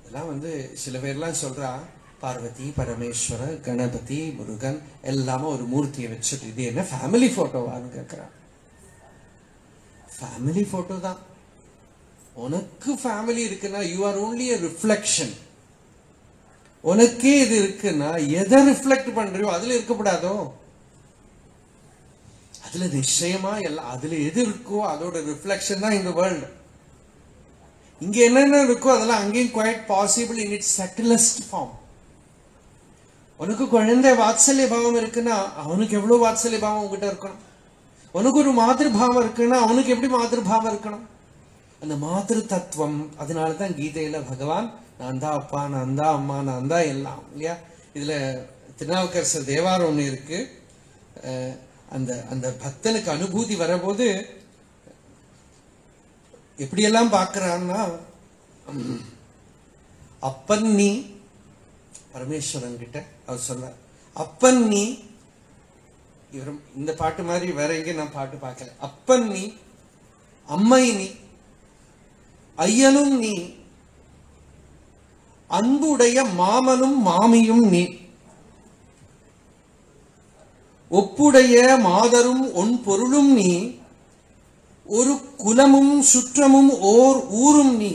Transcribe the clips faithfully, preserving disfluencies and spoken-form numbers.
இதெல்லாம் வந்து சில பேர்லாம் சொல்றா பார்வதி பரமேஸ்வர கணபதி முருகன் எல்லாமே ஒரு மூர்த்தியை வச்சுட்டு இது என்ன ஃபேமிலி போட்டோவான்னு கேட்கிறான். ஃபேமிலி போட்டோ தான். உனக்கு ஃபேமிலி இருக்குன்னா you are only a reflection. உனக்கே இது இருக்குன்னா எதை ரிஃப்ளெக்ட் பண்றியோ அதுல இருக்கப்படாதோ? அதுல நிச்சயமா எல்லாம் அதுல எது இருக்கோ அதோட ரிஃப்ளெக்ஷன் தான் இந்த வேர்ல்டு. இங்க என்னென்ன இருக்கோ அதெல்லாம் அங்கேயும் quite possible in its subtlest form. உனக்கு குழந்தை வாத்சல்ய பாவம் இருக்குன்னா அவனுக்கு எவ்வளவு வாத்சல்ய பாவம் உங்ககிட்ட இருக்கணும். உனக்கு ஒரு மாதிரி பாவம் இருக்குன்னா அவனுக்கு எப்படி மாதிரி பாவம் இருக்கணும். அந்த மாதிரி தத்துவம். அதனாலதான் கீதையில பகவான் நான் தான் அப்பா, நான் தான் அம்மா, நான் தான் எல்லாம் இல்லையா. இதுல திருநாவுக்கரசர் தேவாரம் ஒண்ணு இருக்கு. அந்த அந்த பக்தனுக்கு அனுபூதி வரபோது எப்படியெல்லாம் பார்க்கிறான்னா, அப்பன் நீ பரமேஸ்வரன் கிட்ட அவர் சொல்ல, அப்பன் நீ, இவரும் இந்த பாட்டு மாதிரி வேற எங்க நான் பாட்டு பார்க்கல. அப்பன் நீ, அம்மை நீ, ஐயனும் நீ, அன்புடைய மாமனும் மாமியும் நீ, ஒப்புடைய மாதரும் ஒன் பொருளும் நீ, ஒரு குலமும் சுற்றமும் ஓர் ஊரும் நீ.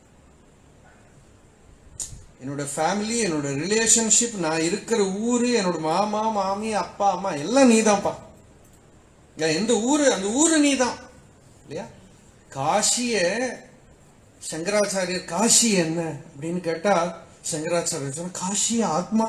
என்னோட ஃபேமிலி, என்னோட ரிலேஷன்ஷிப், நான் இருக்கிற ஊரு, என்னோட மாமா மாமி அப்பா அம்மா எல்லாம் நீதான்ப்பா. எந்த ஊரு அந்த ஊரு நீதான் இல்லையா. காஷிய சங்கராச்சாரியர் காஷி என்ன அப்படின்னு கேட்டா சங்கராச்சாரியர் சொன்ன காஷி ஆத்மா.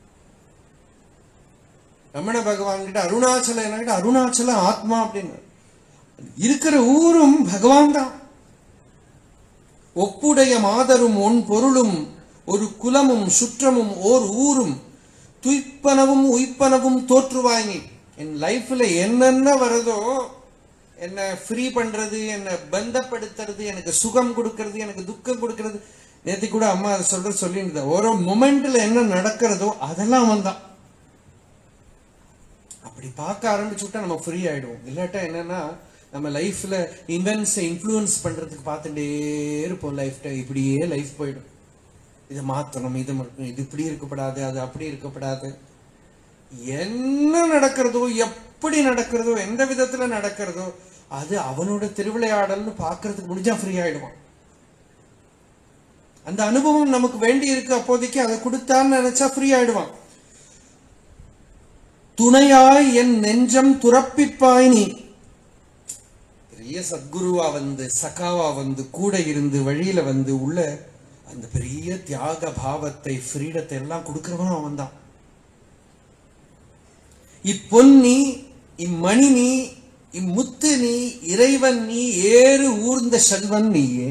ரமண பகவான் கிட்ட அருணாச்சல என்ன கிட்ட அருணாச்சல ஆத்மா அப்படின்னு. இருக்கிற ஊரும் பகவான் தான். ஒப்புடைய மாதரும் ஒன் பொருளும் ஒரு குலமும் சுற்றமும் ஓர் ஊரும் துய்ப்பனவும் உய்ப்பனவும் தோற்றுவாய் நீ. என் லைஃப்ல என்னென்ன வருதோ, என்ன ஃப்ரீ பண்றது, என்ன பந்தப்படுத்துறது, எனக்கு சுகம் கொடுக்கறது, எனக்கு துக்கம் கொடுக்கறது. நேற்று கூட அம்மா அதை சொல்ற சொல்லியிருந்த ஓரோ மொமெண்ட்ல என்ன நடக்கிறதோ அதெல்லாம் வந்தான். அப்படி பார்க்க ஆரம்பிச்சுட்டா நம்ம ஃப்ரீ ஆயிடுவோம். இல்லாட்டா என்னன்னா நம்ம லைஃப்ல இவென்ட்ஸை இன்ஃப்ளூயன்ஸ் பண்றதுக்கு பார்த்துட்டே இருப்போம். லைஃப் இப்படியே லைஃப் போயிடும். இதை மாற்றணும், இது இது இப்படி இருக்கப்படாது, அது அப்படி இருக்கப்படாது. என்ன நடக்கிறதோ, எப்படி நடக்கிறதோ, எந்த விதத்துல நடக்கிறதோ அது அவனோட திருவிளையாடல்னு பாக்குறதுக்கு முடிஞ்சா ஃப்ரீ ஆயிடுவான். அந்த அனுபவம் நமக்கு வேண்டி இருக்கு, அப்போதைக்கு அதை கொடுத்தான்னு நினைச்சா ஃப்ரீ ஆயிடுவான். துணையாய் என் நெஞ்சம் துறப்பிப்பாய் நீ. பெரிய சத்குருவா வந்து, சகாவா வந்து, கூட இருந்து வழியில வந்து உள்ள அந்த பெரிய தியாக பாவத்தை, ஃப்ரீடத்தை எல்லாம் கொடுக்கிறவனும் அவன் தான். இப்பொன்னி, இம்மணி நீ, இம்முத்து நீ, இறைவன் நீ, ஏறு ஊர்ந்த செல்வன் நீயே.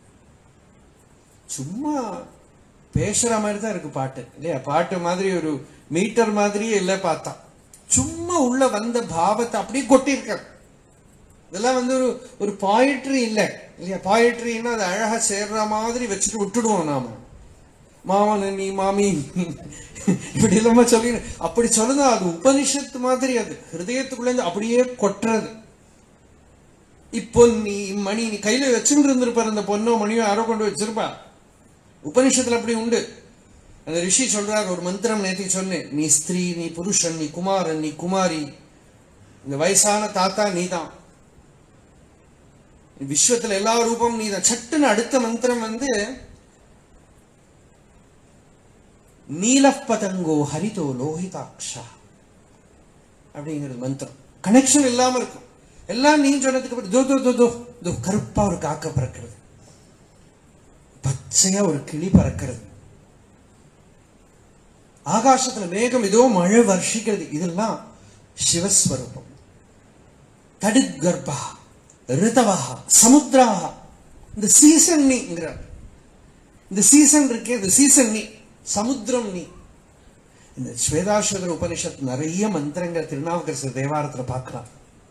சும்மா பேசுற மாதிரி தான் இருக்கு பாட்டு இல்லையா. பாட்டு மாதிரி ஒரு மீட்டர் மாதிரியே இல்லை பார்த்தா. சும்மா உள்ள வந்த பாவத்தை அப்படியே கொட்டிருக்க. இதெல்லாம் வந்து ஒரு ஒரு பாயிட்ரி இல்லை இல்லையா. பாயிட்ரின்னா அது அழகா சேர்ற மாதிரி வச்சுட்டு விட்டுடுவோம் நாம. மாமன் நீ, மாமி இப்படி இல்லாம சொல்லி அப்படி சொல்லுதா அது உபனிஷத்து மாதிரி. அது ஹிருதயத்துக்குள்ள அப்படியே கொட்டுறது. இப்பொன்னி மணி நீ கையில வச்சுட்டு இருந்திருப்பார். அந்த பொண்ணோ மணியோ யாரோ கொண்டு வச்சிருப்பா. உபனிஷத்துல அப்படி உண்டு. அந்த ரிஷி சொல்றார் ஒரு மந்திரம் நேத்தி சொன்னேன். நீ ஸ்திரீ, நீ புருஷன், நீ குமாரன், நீ குமாரி, இந்த வயசான தாத்தா நீதான், விஸ்வத்துல எல்லா ரூபம் நீதான். சட்டுன்னு அடுத்த மந்திரம் வந்து நீலப்பதங்கோ ஹரிதோ லோஹிதாக்ஷா அப்படிங்கிறது மந்திரம். கனெக்ஷன் இல்லாம இருக்கும். எல்லாம் நீ சொன்னதுக்கு தோ தோ தோ தோ கருப்பா ஒரு காக்க பறக்கிறது, பச்சையா ஒரு கிளி பறக்கிறது, ஆகாசத்துல மேகம் ஏதோ மழை வர்ஷிக்கிறது. இதெல்லாம் சிவஸ்வரூபம். தடுகர்பா ரிதவாக சமுத்திராக. இந்த சீசன் நீங்கிறார். இந்த சீசன் இருக்கே, இந்த சீசன் நீ, சமுத்திரம் நீ. இந்த ஸ்வேதாஸ்வதர உபனிஷத் நிறைய மந்திரங்கள் திருநாவுக்கரசர் தேவாரத்துல பார்க்கலாம்.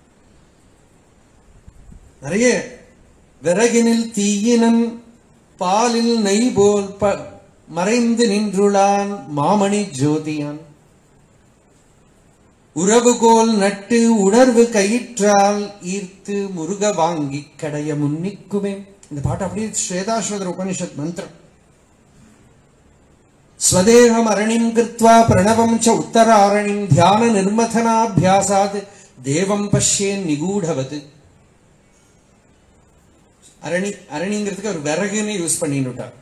நிறைய விறகினில் தீயினன் பாலில் நெய் போல் மறைந்து நின்றுளான் மாமணி ஜோதியான், உறவுகோல் நட்டு உணர்வு கயிற்றால் ஈர்த்து முருக வாங்கி கடைய முன்னிக்குமே. இந்த பாட்டு அப்படியே ஸ்வேதாஸ்வதர உபனிஷத் மந்திரம். ஸ்வதேகம் அரணிம் கிருத்வா பிரணவம் ச உத்தராரணிம் தியான நிர்மதனாபியாசாத் தேவம் பஷ்யேன் நிகூடவது. அரணி அரணிங்கிறதுக்கு ஒரு விறகுன்னு யூஸ் பண்ணிட்டார்.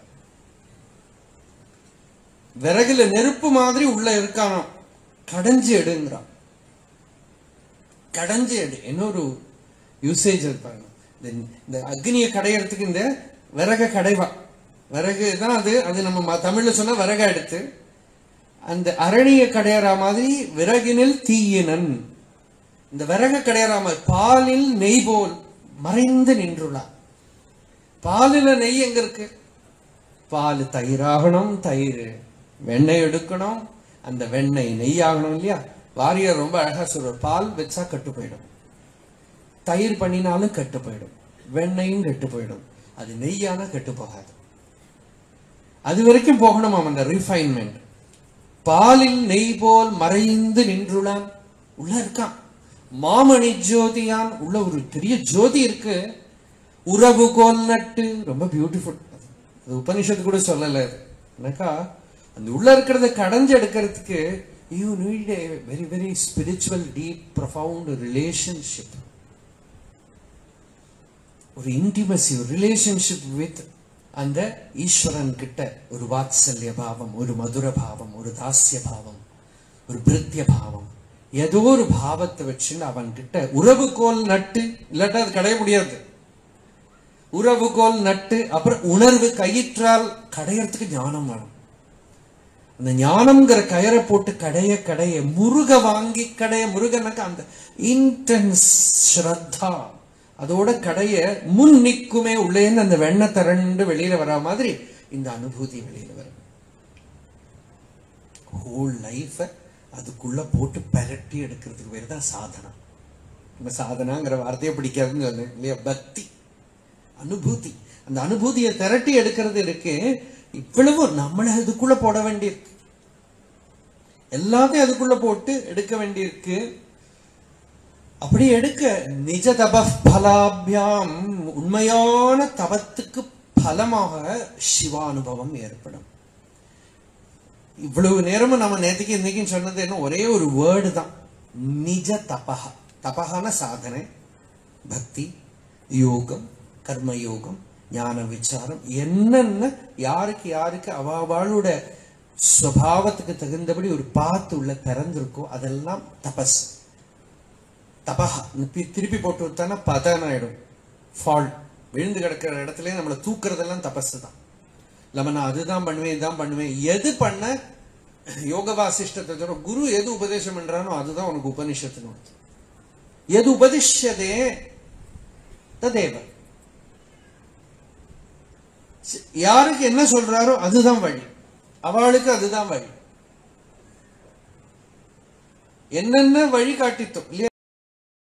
விறகுல நெருப்பு மாதிரி உள்ள இருக்கானோ, கடைஞ்சு எடுங்கிறான். கடைஞ்சு எடு இன்னொரு யூசேஜ் இருப்பாங்க. இந்த அக்னியை கடையறதுக்கு இந்த விறக கடைவா, விறகு தான் அது. அது நம்ம தமிழ்ல சொன்னா விறக எடுத்து அந்த அரணிய கடையறா மாதிரி விறகினில் தீயினன். இந்த விறக கடையறா மாதிரி பாலில் நெய் போல் மறைந்து நின்றுள்ளார். பாலில நெய் எங்க இருக்கு? பால் தயிராகணும், தயிர் வெண்ணெய் எடுக்கணும், அந்த வெண்ணெய் நெய் ஆகணும் இல்லையா? வாரியர் ரொம்ப அழகா சொல்றார், பால் வச்சா கட்டு போயிடும், தயிர் பண்ணினாலும் கட்டு போயிடும், வெண்ணெயும் கெட்டு போயிடும், அது நெய்யான கெட்டு போகாது. அது வரைக்கும் போகணும் அந்த ரிஃபைன்மெண்ட். பாலில் நெய் போல் மறைந்து நின்றுளான், உள்ள இருக்கான். மாமணி ஜோதியான், உள்ள ஒரு பெரிய ஜோதி இருக்கு. உறவு கோல் நட்டு, ரொம்ப பியூட்டிஃபுல். அது உபனிஷத்து கூட சொல்லல. எனக்கா அந்த உள்ள இருக்கிறத கடைஞ்சு எடுக்கிறதுக்கு you need a very very spiritual deep profound relationship, ஒரு இன்டிமசி, ஒரு ரிலேஷன்ஷிப் வித் அந்த ஈஸ்வரன் கிட்ட. ஒரு வாத்சல்ய பாவம், ஒரு மதுர பாவம், ஒரு தாஸ்ய பாவம், ஒரு பிரித்திய பாவம், ஏதோ ஒரு பாவத்தை வச்சுன்னு அவன் கிட்ட உறவுகோல் நட்டு. இல்லாட்டா அது கடைய முடியாது. உறவுகோல் நட்டு, அப்புறம் உணர்வு கயிற்றால் கடையறதுக்கு ஞானம் வேணும். அந்த ஞானம்ங்கிற கயரை போட்டு கடைய கடைய முருக வாங்கி கடைய, முருகனுக்கு அந்த இன்டென்ஸ் ஸ்ரத்தா, அதோட கடைய முன் நிக்குமே உள்ளேன்னு அந்த வெண்ணெய் திரண்டு வெளியில வரா மாதிரி இந்த அனுபூதி வெளியில வரும். ஹோல் லைஃப் அதுக்குள்ள போட்டு பரட்டி எடுக்கிறதுக்கு பேர் தான் சாதனா. நம்ம சாதனாங்கிற வார்த்தையை பிடிக்காதுன்னு சொன்னேன் இல்லையா? பக்தி, அனுபூதி. அந்த அனுபூதியை திரட்டி எடுக்கிறது இருக்கு. இவ்வளவு நம்மளை அதுக்குள்ள போட வேண்டியிருக்கு, எல்லாத்தையும் அதுக்குள்ள போட்டு எடுக்க வேண்டியிருக்கு. அப்படி எடுக்க நிஜ தப பலாபியாம், உண்மையான தபத்துக்கு பலமாக சிவானுபவம் ஏற்படும். இவ்வளவு நேரமும் நம்ம நேற்றுக்கு இன்னைக்கு சொன்னது என்ன? ஒரே ஒரு வேர்டு தான், நிஜ தபஹா. தபஹான சாதனை, பக்தி, யோகம், கர்மயோகம், ஞான விசாரம், என்னென்ன யாருக்கு யாருக்கு அவளோட சுபாவத்துக்கு தகுந்தபடி ஒரு பாத்து உள்ள திறந்திருக்கோ அதெல்லாம் தபஸ். தபஹா திருப்பி போட்டு விட்டானா பதன் ஆயிடும், ஃபால். விழுந்து கிடக்கிற இடத்துல நம்மளை தூக்குறதெல்லாம் தபஸ் தான். இல்லாம நான் அதுதான் பண்ணுவேன், இதுதான் பண்ணுவேன். எது பண்ண யோக வாசிஷ்டத்தை சொல்ற குரு எது உபதேசம் பண்றானோ அதுதான் உனக்கு உபனிஷத்துன்னு. எது உபதிஷ்யதே ததேவ, யாருக்கு என்ன சொல்றாரோ அதுதான் வழி, அவளுக்கு அதுதான் வழி. என்னென்ன வழி காட்டித்தோம் இல்லையா?